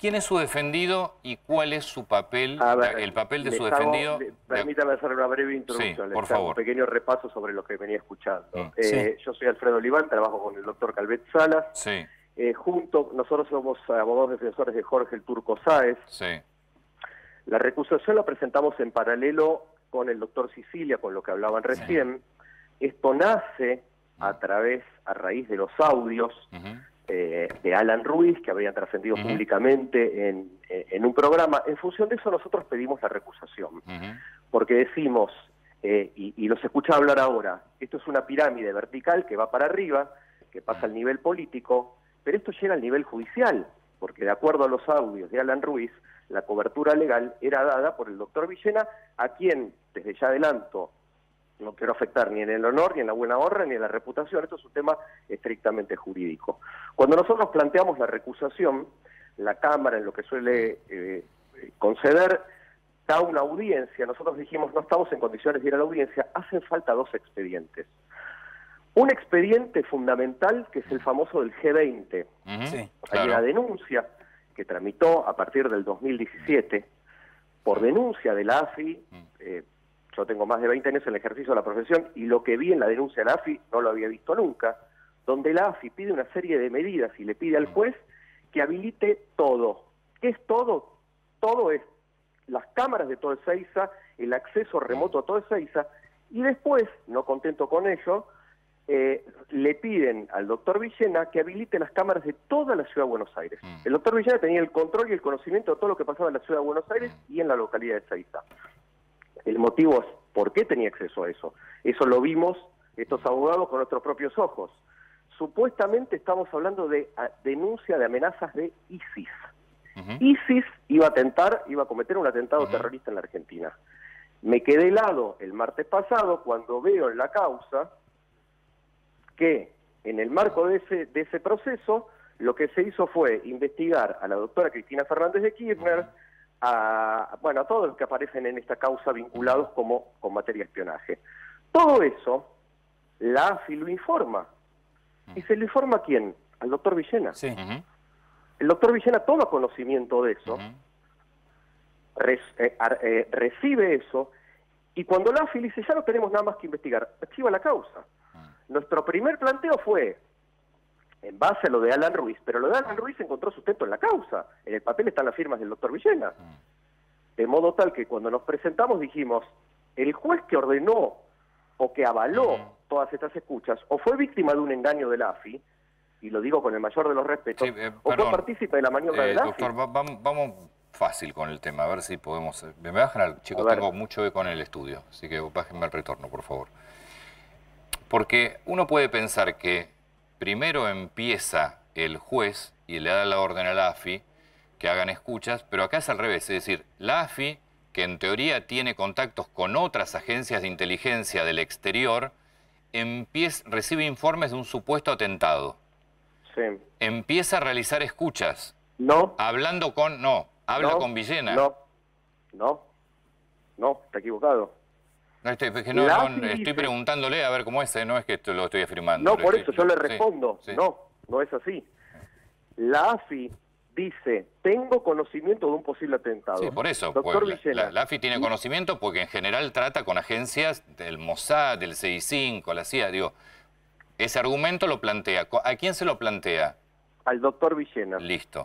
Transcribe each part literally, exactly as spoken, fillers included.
¿Quién es su defendido y cuál es su papel, ver, el papel de su hago, defendido? Le, permítame hacer una breve introducción, sí, les por hago favor. un pequeño repaso sobre lo que venía escuchando. Mm. Eh, Sí. Yo soy Alfredo Oliván, trabajo con el doctor Calvet Salas. Sí. Eh, junto, nosotros somos abogados defensores de Jorge el Turco Sáez. Sí. La recusación la presentamos en paralelo con el doctor Sicilia, con lo que hablaban recién. Sí. Esto nace a través, a raíz de los audios uh-huh. eh, de Alan Ruiz, que había trascendido uh-huh. públicamente en, en un programa. En función de eso nosotros pedimos la recusación, uh-huh. porque decimos, eh, y, y los escucha hablar ahora, esto es una pirámide vertical que va para arriba, que pasa al nivel político, pero esto llega al nivel judicial, porque de acuerdo a los audios de Alan Ruiz, la cobertura legal era dada por el doctor Villena, a quien, desde ya adelanto, no quiero afectar ni en el honor, ni en la buena honra, ni en la reputación. Esto es un tema estrictamente jurídico. Cuando nosotros planteamos la recusación, la Cámara, en lo que suele eh, conceder, da una audiencia. Nosotros dijimos, no estamos en condiciones de ir a la audiencia, hacen falta dos expedientes. Un expediente fundamental, que es el famoso del G veinte. Uh-huh. Sí, claro. Hay una denuncia que tramitó a partir del dos mil diecisiete, por denuncia de la A F I, eh, yo tengo más de veinte años en el ejercicio de la profesión, y lo que vi en la denuncia de la A F I no lo había visto nunca, donde la A F I pide una serie de medidas y le pide al juez que habilite todo. ¿Qué es todo? Todo es las cámaras de todo Ezeiza, el acceso remoto a todo Ezeiza, y después, no contento con ello, Eh, le piden al doctor Villena que habilite las cámaras de toda la Ciudad de Buenos Aires. Mm. El doctor Villena tenía el control y el conocimiento de todo lo que pasaba en la Ciudad de Buenos Aires mm. y en la localidad de Ezeiza. El motivo es por qué tenía acceso a eso. Eso lo vimos estos abogados con nuestros propios ojos. Supuestamente estamos hablando de a, denuncia de amenazas de ISIS. Uh-huh. ISIS iba a atentar, iba a cometer un atentado uh-huh. terrorista en la Argentina. Me quedé helado el martes pasado cuando veo en la causa que en el marco de ese, de ese proceso lo que se hizo fue investigar a la doctora Cristina Fernández de Kirchner, a, bueno, a todos los que aparecen en esta causa vinculados como con materia de espionaje. Todo eso, la A F I lo informa. ¿Y se lo informa a quién? Al doctor Villena. Sí. Uh-huh. El doctor Villena toma conocimiento de eso, uh-huh. res, eh, eh, recibe eso, y cuando la A F I dice, ya no tenemos nada más que investigar, archiva la causa. Nuestro primer planteo fue en base a lo de Alan Ruiz, pero lo de Alan Ruiz encontró sustento en la causa. En el papel están las firmas del doctor Villena. De modo tal que cuando nos presentamos dijimos, el juez que ordenó o que avaló todas estas escuchas, o fue víctima de un engaño de la A F I, y lo digo con el mayor de los respetos, sí, eh, o fue partícipe de la maniobra eh, de la A F I. Doctor, va, vamos fácil con el tema, a ver si podemos... Me bajan al... Chicos, tengo mucho eco en el estudio, así que bájenme al retorno, por favor. Porque uno puede pensar que primero empieza el juez y le da la orden a la A F I que hagan escuchas, pero acá es al revés, es decir, la A F I, que en teoría tiene contactos con otras agencias de inteligencia del exterior, empieza, recibe informes de un supuesto atentado. Sí. Empieza a realizar escuchas. No. Hablando con... No, habla no, con Villena. No, no, no, está equivocado. No, estoy, es que no, no, estoy dice, preguntándole a ver cómo es, no es que esto lo estoy afirmando. No, por estoy, eso yo le respondo, sí, sí. no, no es así. La A F I dice, tengo conocimiento de un posible atentado. Sí, por eso, doctor pues, la, la, la A F I tiene conocimiento porque en general trata con agencias del Mossad, del C I cinco, la C I A, digo, ese argumento lo plantea. ¿A quién se lo plantea? Al doctor Villena. Listo.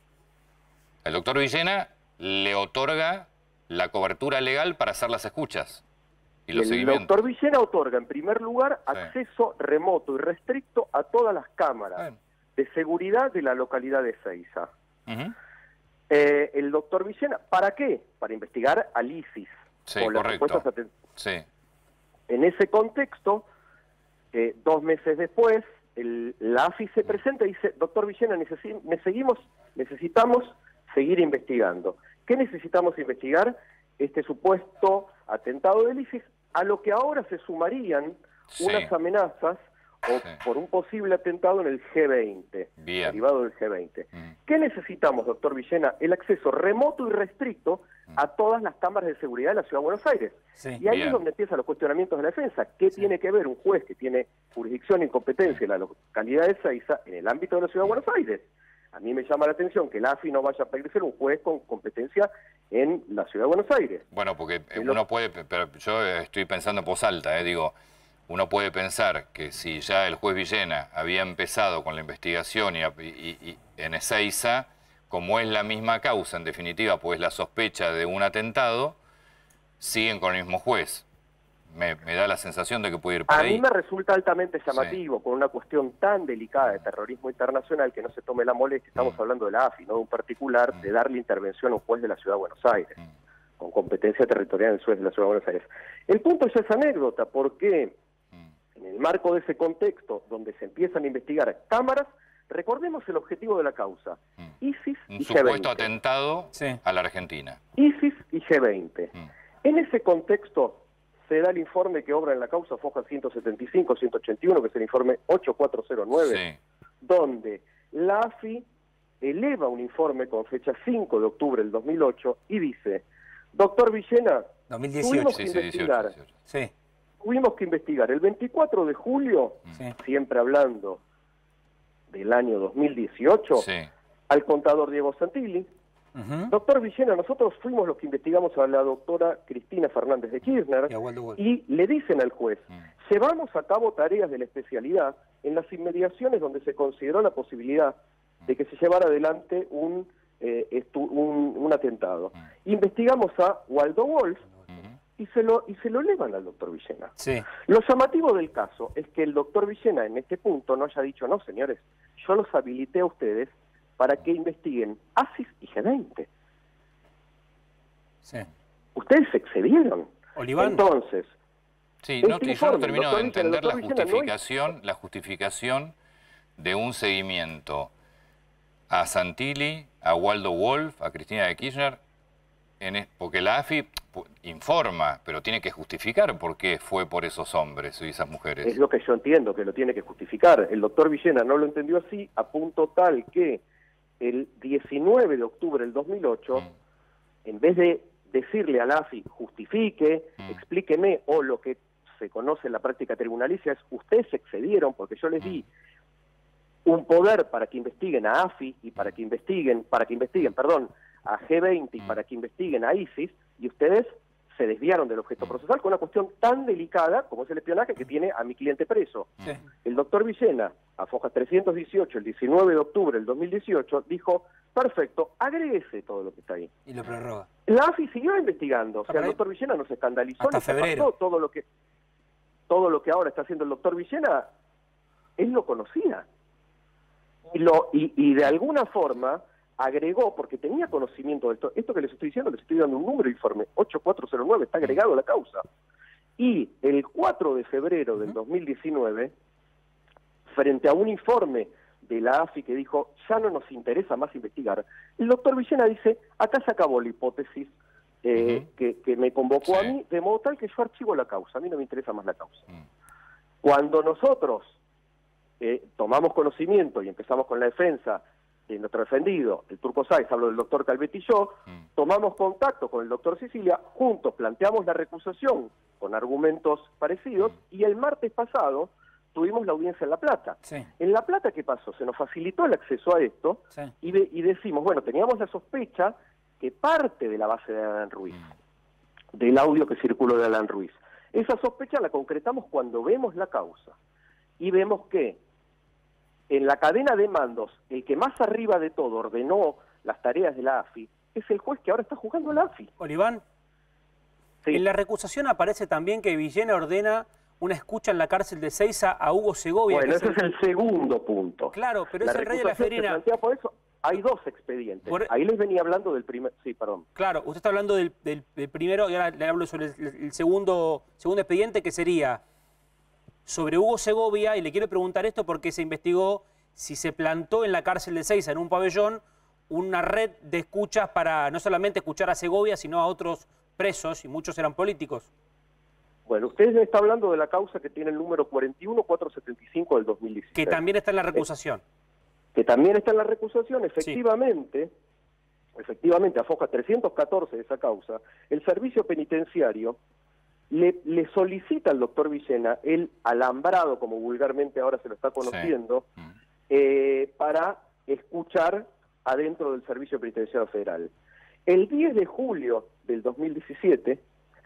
El doctor Villena le otorga la cobertura legal para hacer las escuchas. Y los el doctor Villena otorga, en primer lugar, sí. acceso remoto y restricto a todas las cámaras Bien. de seguridad de la localidad de Ezeiza. Uh-huh. eh, el doctor Villena, ¿para qué? Para investigar al ISIS. Sí, o las correcto. Sí. En ese contexto, eh, dos meses después, el, la A F I se presenta y dice, doctor Villena, necesi me seguimos, necesitamos seguir investigando. ¿Qué necesitamos investigar? Este supuesto atentado del ISIS, a lo que ahora se sumarían sí. unas amenazas o sí. por un posible atentado en el G veinte, Bien. derivado del G veinte. Mm. ¿Qué necesitamos, doctor Villena? El acceso remoto y restricto mm. a todas las cámaras de seguridad de la Ciudad de Buenos Aires. Sí. Y ahí Bien. es donde empiezan los cuestionamientos de la defensa. ¿Qué sí. tiene que ver un juez que tiene jurisdicción y competencia en la localidad de Ezeiza en el ámbito de la Ciudad de Buenos Aires? a mí me llama la atención que la A F I no vaya a pedir ser un juez con competencia en la Ciudad de Buenos Aires. Bueno, porque uno puede, pero yo estoy pensando en voz alta, eh, digo, uno puede pensar que si ya el juez Villena había empezado con la investigación y, y, y en Ezeiza, como es la misma causa, en definitiva, pues la sospecha de un atentado, siguen con el mismo juez. Me, me da la sensación de que puede ir por a ahí. A mí me resulta altamente llamativo, sí. con una cuestión tan delicada de terrorismo internacional, que no se tome la molestia, estamos mm. hablando de la A F I, no de un particular, mm. de darle intervención a un juez de la Ciudad de Buenos Aires, mm. con competencia territorial en el juez de la Ciudad de Buenos Aires. El punto es esa anécdota, porque mm. en el marco de ese contexto, donde se empiezan a investigar cámaras, recordemos el objetivo de la causa, mm. ISIS un y G veinte. Un supuesto atentado sí. a la Argentina. ISIS y G veinte. Mm. En ese contexto se da el informe que obra en la causa Foja ciento setenta y cinco, ciento ochenta y uno, que es el informe ocho cuatro cero nueve, sí. donde la A F I eleva un informe con fecha cinco de octubre del dos mil ocho y dice, doctor Villena, dos mil dieciocho. tuvimos sí, que sí, investigar, dieciocho, dieciocho. Sí. tuvimos que investigar el veinticuatro de julio, sí. siempre hablando del año dos mil dieciocho, sí. al contador Diego Santilli. Uh-huh. Doctor Villena, nosotros fuimos los que investigamos a la doctora Cristina Fernández de Kirchner y, y le dicen al juez, uh-huh. llevamos a cabo tareas de la especialidad en las inmediaciones donde se consideró la posibilidad de que se llevara adelante un, eh, estu un, un atentado. Uh-huh. Investigamos a Waldo Wolf uh-huh. y, se lo, y se lo elevan al doctor Villena. Sí. Lo llamativo del caso es que el doctor Villena en este punto no haya dicho, no señores, yo los habilité a ustedes para que investiguen ISIS y G veinte. Sí. Ustedes se excedieron. Oliván. Entonces, sí, no, este yo no termino de entender la justificación, no es... la justificación de un seguimiento a Santilli, a Waldo Wolf, a Cristina de Kirchner, en es... porque la A F I informa, pero tiene que justificar por qué fue por esos hombres y esas mujeres. Es lo que yo entiendo, que lo tiene que justificar. El doctor Villena no lo entendió así, a punto tal que el diecinueve de octubre del dos mil ocho, mm. en vez de decirle a la A F I, justifique, mm. explíqueme, o lo que se conoce en la práctica tribunalicia es, ustedes se excedieron porque yo les di mm. un poder para que investiguen a A F I y para que investiguen, para que investiguen, perdón, a G veinte y mm. para que investiguen a ISIS, y ustedes se desviaron del objeto procesal con una cuestión tan delicada como es el espionaje que tiene a mi cliente preso. Sí. El doctor Villena, a Foja trescientos dieciocho, el diecinueve de octubre del dos mil dieciocho, dijo, perfecto, agréguese todo lo que está ahí. Y lo prorroga. La A F I siguió investigando, o sea, el doctor Villena no se escandalizó, hasta ni se febrero. pasó todo lo que todo lo que ahora está haciendo el doctor Villena, él lo conocía. Y, lo, y, y de alguna forma agregó, porque tenía conocimiento de esto, esto que les estoy diciendo, les estoy dando un número de informe, ocho cuatro cero nueve, está agregado a la causa. Y el cuatro de febrero del dos mil diecinueve, frente a un informe de la A F I que dijo, ya no nos interesa más investigar, el doctor Villena dice, acá se acabó la hipótesis eh, uh-huh. que, que me convocó sí. a mí, de modo tal que yo archivo la causa, a mí no me interesa más la causa. Uh-huh. Cuando nosotros eh, tomamos conocimiento y empezamos con la defensa de nuestro defendido, el Turco Sáez, hablo del doctor Calvetti y yo, mm. tomamos contacto con el doctor Sicilia, juntos planteamos la recusación con argumentos parecidos, mm. y el martes pasado tuvimos la audiencia en La Plata. Sí. En La Plata, ¿qué pasó? Se nos facilitó el acceso a esto, sí. y, de, y decimos, bueno, teníamos la sospecha que parte de la base de Alan Ruiz, mm. del audio que circuló de Alan Ruiz. Esa sospecha la concretamos cuando vemos la causa, y vemos que en la cadena de mandos, el que más arriba de todo ordenó las tareas de la A F I, es el juez que ahora está juzgando a la A F I. Oliván, sí. En la recusación aparece también que Villena ordena una escucha en la cárcel de Ezeiza a Hugo Segovia. Bueno, ese es el... es el segundo punto. Claro, pero la es el rey de la Ferina. Por eso hay dos expedientes. Por... Ahí les venía hablando del primer... Sí, perdón. Claro, usted está hablando del, del, del primero, y ahora le hablo sobre el, el segundo, segundo expediente, que sería sobre Hugo Segovia, y le quiero preguntar esto porque se investigó si se plantó en la cárcel de Ezeiza, en un pabellón, una red de escuchas para no solamente escuchar a Segovia, sino a otros presos, y muchos eran políticos. Bueno, usted me está hablando de la causa que tiene el número cuarenta y uno cuatrocientos setenta y cinco del dos mil dieciséis. Que también está en la recusación. Eh, que también está en la recusación, efectivamente, sí. efectivamente, a Foja trescientos catorce de esa causa, el servicio penitenciario le, le solicita al doctor Villena el alambrado, como vulgarmente ahora se lo está conociendo, sí. eh, para escuchar adentro del Servicio Penitenciario Federal. El diez de julio del dos mil diecisiete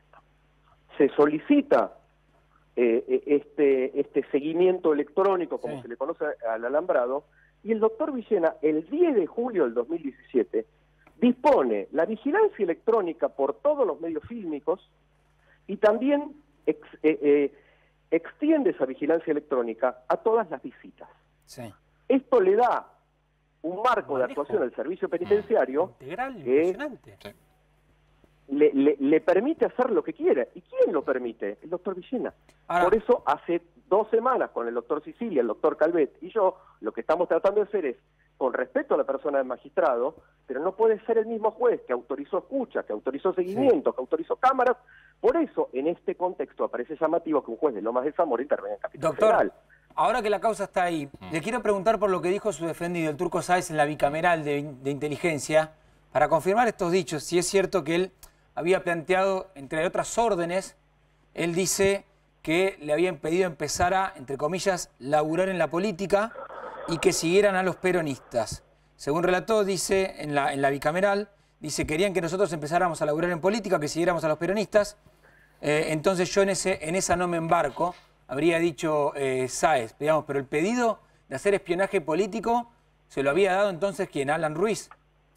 se solicita eh, este, este seguimiento electrónico, como sí. se le conoce al alambrado, y el doctor Villena, el diez de julio del dos mil diecisiete, dispone la vigilancia electrónica por todos los medios fílmicos y también ex, eh, eh, extiende esa vigilancia electrónica a todas las visitas. Sí. Esto le da un marco de actuación al servicio penitenciario integral, impresionante. que le, le, le permite hacer lo que quiera. ¿Y quién lo permite? El doctor Villena. Ahora, por eso hace dos semanas con el doctor Sicilia, el doctor Calvet y yo, lo que estamos tratando de hacer es, con respeto a la persona del magistrado, pero no puede ser el mismo juez que autorizó escucha, que autorizó seguimiento, sí. que autorizó cámaras. Por eso, en este contexto, aparece llamativo que un juez de Lomas de Zamora intervenga en Capital Doctor, Federal. Ahora que la causa está ahí, mm. le quiero preguntar por lo que dijo su defendido, el Turco Sáez, en la bicameral de, de inteligencia, para confirmar estos dichos. Si es cierto que él había planteado, entre otras órdenes, él dice que le habían pedido empezar a, entre comillas, laburar en la política y que siguieran a los peronistas. Según relató, dice en la, en la bicameral, dice querían que nosotros empezáramos a laburar en política, que siguiéramos a los peronistas. Eh, entonces yo en, ese, en esa no me embarco, habría dicho eh, Sáez, digamos, pero el pedido de hacer espionaje político se lo había dado entonces ¿quién? Alan Ruiz.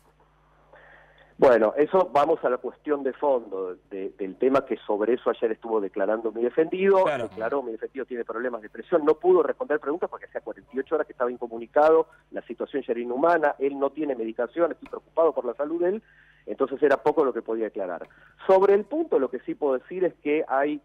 Bueno, eso vamos a la cuestión de fondo de, del tema, que sobre eso ayer estuvo declarando mi defendido. Claro. Declaró, mi defendido tiene problemas de presión, no pudo responder preguntas porque hacía cuarenta y ocho horas que estaba incomunicado, la situación ya era inhumana, él no tiene medicación, estoy preocupado por la salud de él, entonces era poco lo que podía declarar. Sobre el punto, lo que sí puedo decir es que hay,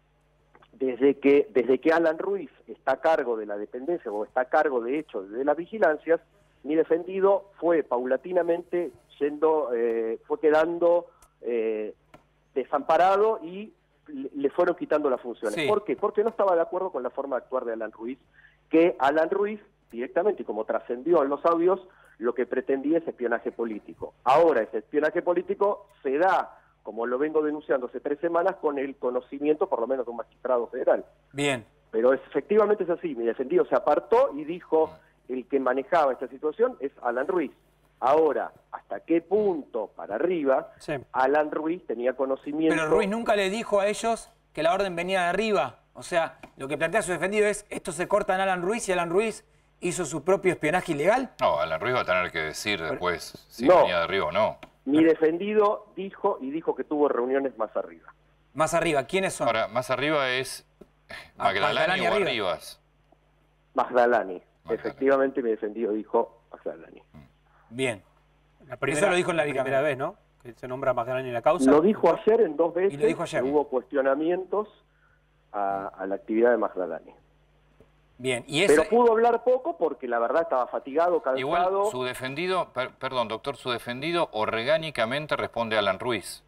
desde que, desde que Alan Ruiz está a cargo de la dependencia, o está a cargo de hecho de las vigilancias, mi defendido fue paulatinamente yendo, eh, fue quedando eh, desamparado y le fueron quitando las funciones. Sí. ¿Por qué? Porque no estaba de acuerdo con la forma de actuar de Alan Ruiz, que Alan Ruiz directamente, y como trascendió en los audios, lo que pretendía es espionaje político. Ahora ese espionaje político se da, como lo vengo denunciando hace tres semanas, con el conocimiento por lo menos de un magistrado federal. Bien. Pero es, efectivamente es así, mi defendido se apartó y dijo, el que manejaba esta situación es Alan Ruiz. Ahora, ¿hasta qué punto para arriba sí. Alan Ruiz tenía conocimiento? Pero Ruiz nunca le dijo a ellos que la orden venía de arriba. O sea, lo que plantea su defendido es, esto se corta en Alan Ruiz y Alan Ruiz hizo su propio espionaje ilegal. No, Alan Ruiz va a tener que decir después si no, venía de arriba o no. Mi defendido dijo y dijo que tuvo reuniones más arriba. Más arriba, ¿quiénes son? Ahora, más arriba es Magdalani o Arribas. Magdalani. Efectivamente, mi defendido dijo Magdalani. Bien. La primera, Eso lo dijo en la primera vez, ¿no? Que se nombra Magdalani en la causa. Lo dijo ayer en dos veces. Y lo dijo ayer. Hubo cuestionamientos a, a la actividad de Magdalani. Bien. ¿Y ese... Pero pudo hablar poco porque la verdad estaba fatigado, cansado. Igual su defendido, per, perdón, doctor, su defendido orgánicamente responde a Alan Ruiz.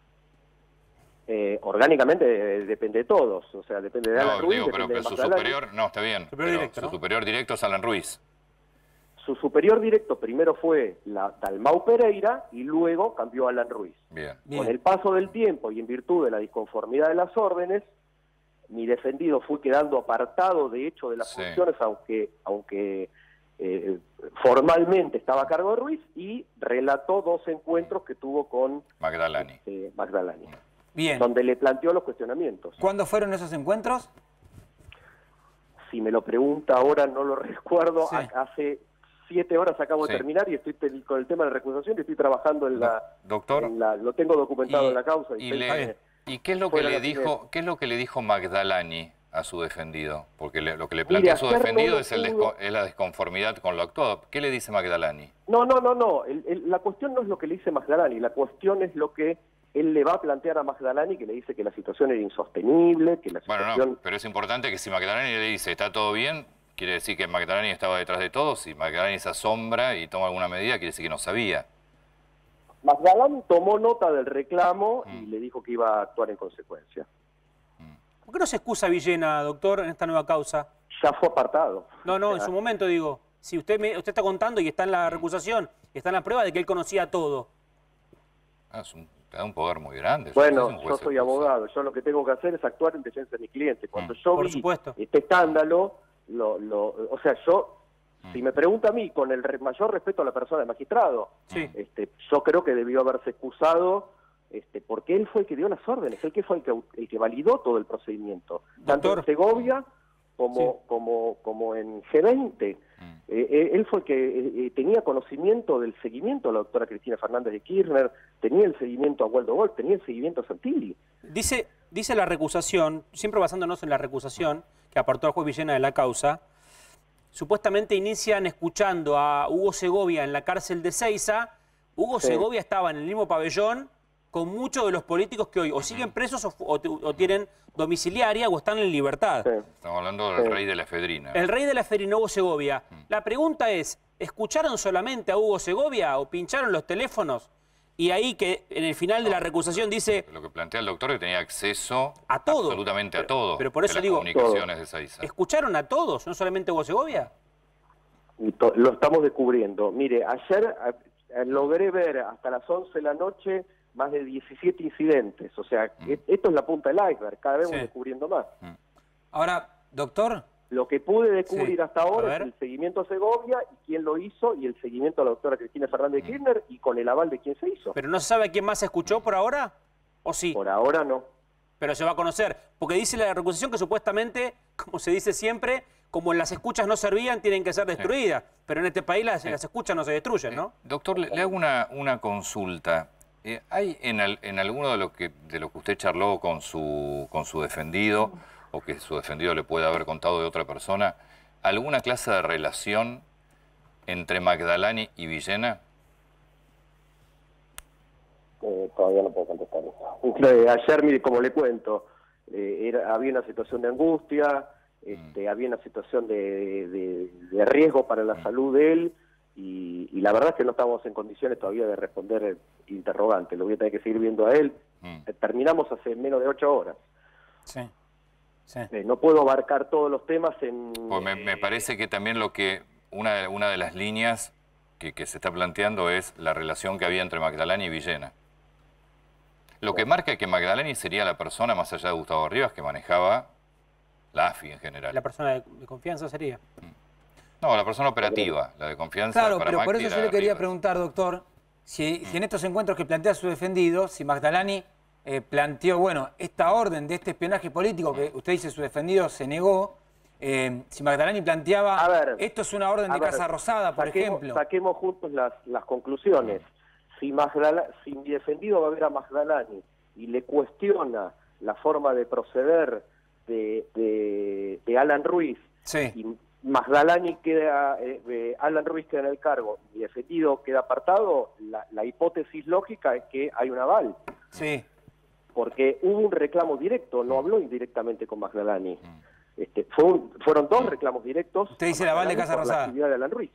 Eh, orgánicamente eh, depende de todos, o sea, depende de Alan no, Ruiz, digo, pero que su superior, no, está bien, superior pero directo, su ¿no? superior directo es Alan Ruiz. Su superior directo primero fue la Dalmau Pereira y luego cambió a Alan Ruiz. Bien. Bien. Con el paso del tiempo y en virtud de la disconformidad de las órdenes, mi defendido fue quedando apartado de hecho de las sí. funciones, aunque, aunque eh, formalmente estaba a cargo de Ruiz, y relató dos encuentros que tuvo con Magdalani. Eh, Magdalani. Bien. Donde le planteó los cuestionamientos. ¿Cuándo fueron esos encuentros? Si me lo pregunta ahora no lo recuerdo. Sí. Hace siete horas acabo sí. de terminar y estoy con el tema de la recusación y estoy trabajando en la... Doctor. En la, lo tengo documentado y, en la causa. Y, y, le, ¿y qué es lo que le dijo qué es lo que le dijo Magdalani a su defendido? Porque le, lo que le plantea a su defendido no es, el desco, es la desconformidad con lo actuado. ¿Qué le dice Magdalani? No, no, no, no. El, el, la cuestión no es lo que le dice Magdalani. La cuestión es lo que él le va a plantear a Magdalani, que le dice que la situación era insostenible, que la situación... Bueno, no, pero es importante que si Magdalani le dice está todo bien, quiere decir que Magdalani estaba detrás de todo. Si Magdalani se asombra y toma alguna medida, quiere decir que no sabía. Magdalani tomó nota del reclamo mm. y le dijo que iba a actuar en consecuencia. ¿Por qué no se excusa Villena, doctor, en esta nueva causa? Ya fue apartado. No, no, en su momento digo. Si usted me, usted está contando y está en la recusación, está en la prueba de que él conocía todo. Ah, es un, te da un poder muy grande. Bueno, es yo soy abogado. Yo lo que tengo que hacer es actuar en defensa de mi cliente. Cuando mm. yo Por vi supuesto. este escándalo, lo, lo, o sea, yo Si me pregunta a mí, con el re mayor respeto a la persona del magistrado, sí. este, yo creo que debió haberse excusado, este, porque él fue el que dio las órdenes, él que fue el que, el que validó todo el procedimiento, tanto Doctor. en Segovia como, Sí. como, como en G veinte. Mm. Eh, él fue el que eh, tenía conocimiento del seguimiento a la doctora Cristina Fernández de Kirchner, tenía el seguimiento a Waldo Wolf, tenía el seguimiento a Santilli. Dice, dice la recusación, siempre basándonos en la recusación que aportó el juez Villena de la causa, supuestamente inician escuchando a Hugo Segovia en la cárcel de Seiza. Hugo Sí. Segovia estaba en el mismo pabellón con muchos de los políticos que hoy o siguen presos o, o, o tienen domiciliaria o están en libertad. Sí. Estamos hablando del Sí. rey de la efedrina. El rey de la efedrina, Hugo Segovia. La pregunta es, ¿escucharon solamente a Hugo Segovia o pincharon los teléfonos? Y ahí que en el final de la recusación dice, Lo que plantea el doctor es que tenía acceso A todo. absolutamente a todo. pero por de eso las digo- comunicaciones de Seiza. ¿escucharon a todos, no solamente a Hugo Segovia? Y to- lo estamos descubriendo. Mire, ayer a- a- logré ver hasta las once de la noche más de diecisiete incidentes. O sea, e- esto es la punta del iceberg, cada vez Sí. vamos descubriendo más. Ahora, doctor, Lo que pude descubrir Sí. hasta A ahora ver. es el seguimiento a Segovia y quién lo hizo, y el seguimiento a la doctora Cristina Fernández de Kirchner, y con el aval de quién se hizo. ¿Pero no se sabe quién más se escuchó por ahora? ¿O sí? Por ahora no. Pero se va a conocer. Porque dice la recusación que supuestamente, como se dice siempre, como las escuchas no servían, tienen que ser destruidas. Pero en este país las, las escuchas no se destruyen, ¿no? Doctor, le, le hago una, una consulta. Eh, ¿Hay en, al- en alguno de lo, que, de lo que usted charló con su, con su defendido, o que su defendido le puede haber contado de otra persona, alguna clase de relación entre Magdalani y Villena? Eh, todavía no puedo contestar eso. Eh, ayer, mire, como le cuento, eh, era, había una situación de angustia, este, había una situación de, de- de riesgo para la salud de él, y, y la verdad es que no estamos en condiciones todavía de responder el interrogante. Lo voy a tener que seguir viendo a él. Mm. Eh, terminamos hace menos de ocho horas. sí, sí. Eh, no puedo abarcar todos los temas en... Pues me, me parece que también lo que una de, una de las líneas que, que se está planteando es la relación que había entre Magdalani y Villena. Lo que marca que Magdalani sería la persona, más allá de Gustavo Rivas, que manejaba la A F I en general. La persona de, de confianza sería. No, la persona operativa, la de confianza Claro, para pero por Macri eso yo era le quería Rivas. preguntar, doctor, si, si en estos encuentros que plantea su defendido, si Magdalani eh, planteó, bueno, esta orden de este espionaje político que usted dice su defendido se negó, eh, si Magdalani planteaba, A ver, esto es una orden A de ver, Casa Rosada, por saquemos, ejemplo. Saquemos juntos las, las conclusiones. Si, Magdala, si mi defendido va a ver a Magdalani y le cuestiona la forma de proceder de, de, de Alan Ruiz, Sí, y Magdalani queda, eh, eh, Alan Ruiz queda en el cargo, mi defendido queda apartado, la, la hipótesis lógica es que hay un aval, sí. porque hubo un reclamo directo, no habló indirectamente con Magdalani. Este, fue un- fueron dos reclamos directos. Usted dice a el aval de Magdalani Casa por la Rosada. actividad de Alan Ruiz.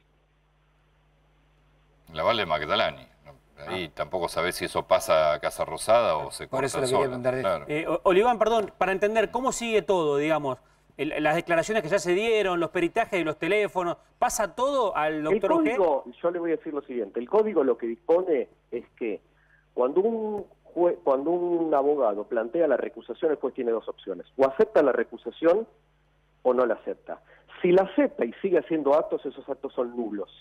La Val de Magdalani. Ahí tampoco sabés si eso pasa a Casa Rosada o se Por corta eso le quería sola. preguntar de eso. Claro. Eh, O- Oliván, perdón, para entender cómo sigue todo, digamos, el- las declaraciones que ya se dieron, los peritajes de los teléfonos, ¿pasa todo al El doctor Ojé? código, yo le voy a decir lo siguiente, el código lo que dispone es que cuando un jue- cuando un abogado plantea la recusación, el juez tiene dos opciones, o acepta la recusación o no la acepta. Si la acepta y sigue haciendo actos, esos actos son nulos.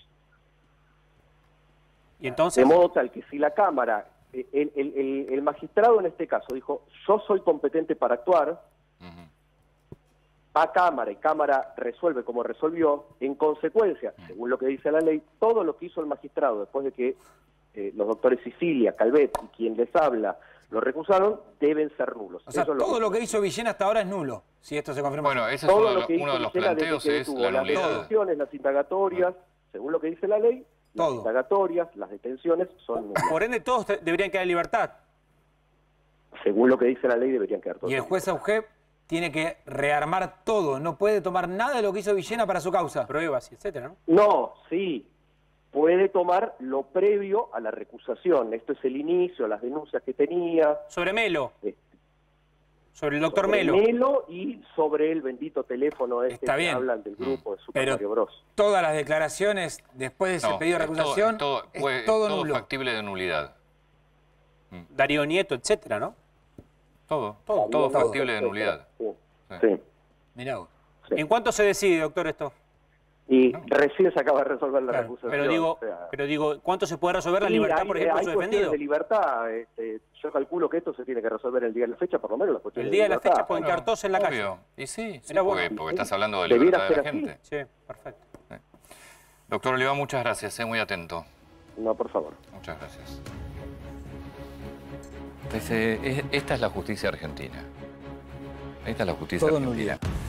Y entonces, De modo tal que si la Cámara, eh, el, el- el- el magistrado en este caso dijo, yo soy competente para actuar, va a Cámara y Cámara resuelve como resolvió, en consecuencia, según lo que dice la ley, todo lo que hizo el magistrado después de que eh, los doctores Sicilia, Calvet y quien les habla lo recusaron, deben ser nulos. O sea, Eso es todo lo que hizo Villena hasta ahora es nulo, si esto se confirma. Bueno, ese es todo uno de lo los, que hizo uno de los Villena desde planteos, que es detuvo la las nulidad. detenciones, las indagatorias, según lo que dice la ley, las Todo. indagatorias, las detenciones son nulas. por ende, todos te- deberían quedar en libertad. Según lo que dice la ley, deberían quedar todos. Y el libres. juez Augé tiene que rearmar todo, no puede tomar nada de lo que hizo Villena para su causa. Pruebas, y etcétera, ¿no? No, sí, puede tomar lo previo a la recusación. Esto es el inicio, las denuncias que tenía. Sobre Melo, este, sobre el doctor sobre Melo. Melo y sobre el bendito teléfono este Está que bien. hablan del grupo de Super Pero Mario Bros. todas las declaraciones después de ese No, pedido de es todo- recusación es todo, es puede- todo todo nulo. factible de nulidad. Darío Nieto, etcétera, ¿no? Todo, Todo, todo Todo. factible de nulidad. Sí, Sí. sí, Mirá vos. sí. ¿En cuánto se decide, doctor, esto? Y no. recién se acaba de resolver la Claro, recusación. Pero digo, o sea, pero digo, ¿cuánto se puede resolver la sí, libertad, hay, por ejemplo, de hay su cuestiones defendido? de libertad. Este, yo calculo que esto se tiene que resolver el día de la fecha, por lo menos las cuestiones El día de la libertad. fecha pueden quedar todos en la calle. Obvio. Y sí, sí Era porque, bueno. porque estás hablando de Debiera libertad de la ser así. gente. Sí, perfecto. Doctor Oliva, muchas gracias, eh, muy atento. No, por favor. Muchas gracias. Este, es- esta es la justicia argentina. Esta es la justicia Todo argentina. nulidad.